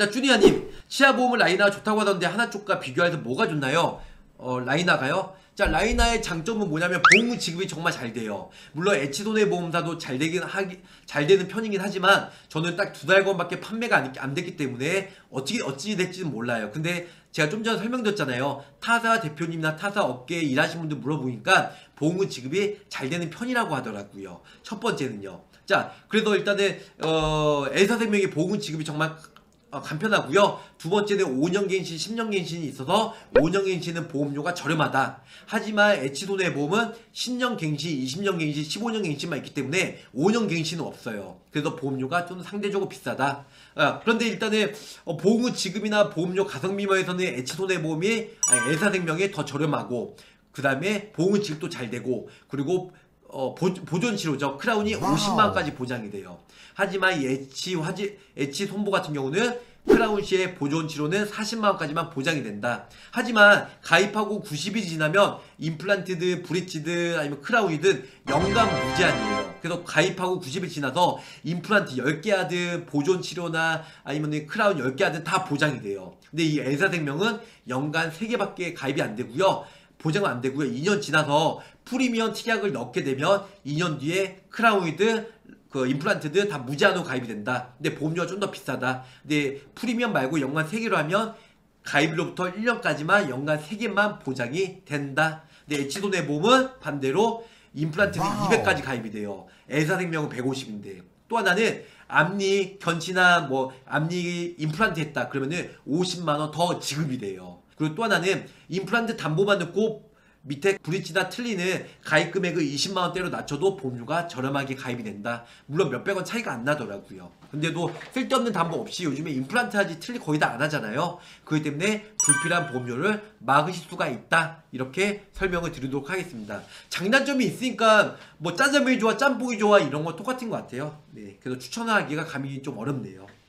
자, 주니아님, 치아보험은 라이나가 좋다고 하던데 하나쪽과 비교해서 뭐가 좋나요? 라이나가요? 자, 라이나의 장점은 뭐냐면 보험 지급이 정말 잘 돼요. 물론 H손해보험사도 잘 되는 편이긴 하지만 저는 딱 2달간밖에 판매가 안 됐기 때문에 어찌 될지는 몰라요. 근데 제가 좀 전에 설명드렸잖아요. 타사 대표님이나 타사 업계에 일하시는 분들 물어보니까 보험 지급이 잘 되는 편이라고 하더라고요. 첫 번째는요. 자, 그래서 일단은 N사생명의 보험 지급이 정말 간편하고요. 두 번째는 5년 갱신, 10년 갱신이 있어서 5년 갱신은 보험료가 저렴하다. 하지만 H손해보험은 10년 갱신, 20년 갱신, 15년 갱신만 있기 때문에 5년 갱신은 없어요. 그래서 보험료가 좀 상대적으로 비싸다. 그런데 일단은 보험 지급이나 보험료 가성비면에서는 H손해보험이 N사생명이 더 저렴하고, 그 다음에 보험 지급도 잘 되고, 그리고 보존치료죠. 크라운이 50만원까지 보장이 돼요. 하지만 H 손보 같은 경우는 크라운시의 보존치료는 40만원까지만 보장이 된다. 하지만 가입하고 90일이 지나면 임플란트든 브릿지든 아니면 크라운이든 연간 무제한이에요. 그래서 가입하고 90일 지나서 임플란트 10개 하든 보존치료나 아니면 크라운 10개 하든 다 보장이 돼요. 근데 이 N사생명은 연간 3개밖에 가입이 안 되고요. 보장은 안 되고요. 2년 지나서 프리미엄 특약을 넣게 되면 2년 뒤에 크라운이든 임플란트든 다 무제한으로 가입이 된다. 근데 보험료가 좀 더 비싸다. 근데 프리미엄 말고 연간 3개로 하면 가입일로부터 1년까지만 연간 3개만 보장이 된다. 근데 H손해보험은 반대로 임플란트는 200까지 가입이 돼요. N사생명은 150인데. 또 하나는 앞니 견치나 앞니 임플란트 했다 그러면은 50만원 더 지급이 돼요. 그리고 또 하나는 임플란트 담보만 넣고 밑에 브릿지나 틀리는 가입 금액을 20만원대로 낮춰도 보험료가 저렴하게 가입이 된다. 물론 몇백원 차이가 안 나더라고요. 근데도 쓸데없는 담보 없이 요즘에 임플란트 하지 틀리 거의 다 안 하잖아요. 그렇기 때문에 불필요한 보험료를 막으실 수가 있다. 이렇게 설명을 드리도록 하겠습니다. 장단점이 있으니까 짜장면이 좋아 짬뽕이 좋아 이런 거 똑같은 것 같아요. 네, 그래서 추천하기가 감이 좀 어렵네요.